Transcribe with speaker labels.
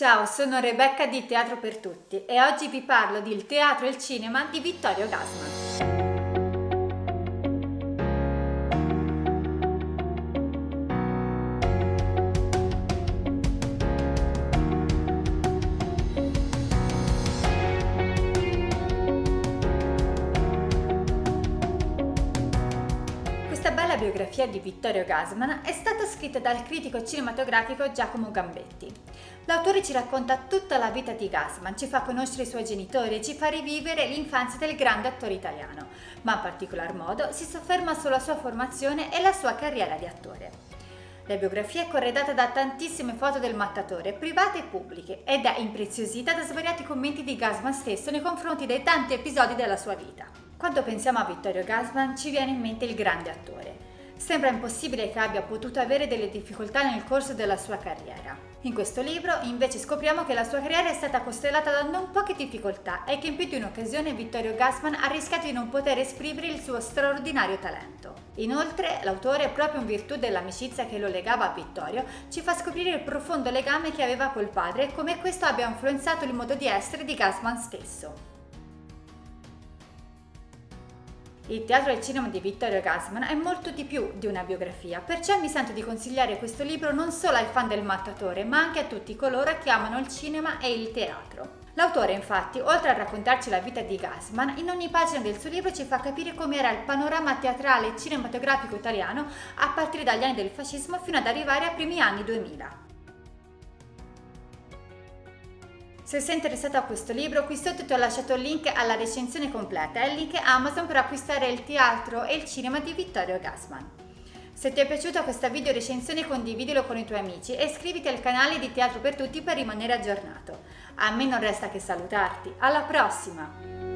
Speaker 1: Ciao, sono Rebecca di Teatro per Tutti e oggi vi parlo di Il teatro e il cinema di Vittorio Gassman. Questa bella biografia di Vittorio Gassman è stata scritta dal critico cinematografico Giacomo Gambetti. L'autore ci racconta tutta la vita di Gassman, ci fa conoscere i suoi genitori e ci fa rivivere l'infanzia del grande attore italiano, ma in particolar modo si sofferma sulla sua formazione e la sua carriera di attore. La biografia è corredata da tantissime foto del mattatore, private e pubbliche, ed è impreziosita da svariati commenti di Gassman stesso nei confronti dei tanti episodi della sua vita. Quando pensiamo a Vittorio Gassman ci viene in mente il grande attore. Sembra impossibile che abbia potuto avere delle difficoltà nel corso della sua carriera. In questo libro invece scopriamo che la sua carriera è stata costellata da non poche difficoltà e che in più di un'occasione Vittorio Gassman ha rischiato di non poter esprimere il suo straordinario talento. Inoltre, l'autore, proprio in virtù dell'amicizia che lo legava a Vittorio, ci fa scoprire il profondo legame che aveva col padre e come questo abbia influenzato il modo di essere di Gassman stesso. Il teatro e il cinema di Vittorio Gassman è molto di più di una biografia, perciò mi sento di consigliare questo libro non solo ai fan del mattatore, ma anche a tutti coloro che amano il cinema e il teatro. L'autore, infatti, oltre a raccontarci la vita di Gassman, in ogni pagina del suo libro ci fa capire com'era il panorama teatrale e cinematografico italiano a partire dagli anni del fascismo fino ad arrivare ai primi anni 2000. Se sei interessato a questo libro, qui sotto ti ho lasciato il link alla recensione completa e il link Amazon per acquistare il teatro e il cinema di Vittorio Gassman. Se ti è piaciuta questa video recensione, condividilo con i tuoi amici e iscriviti al canale di Teatro per Tutti per rimanere aggiornato. A me non resta che salutarti, alla prossima!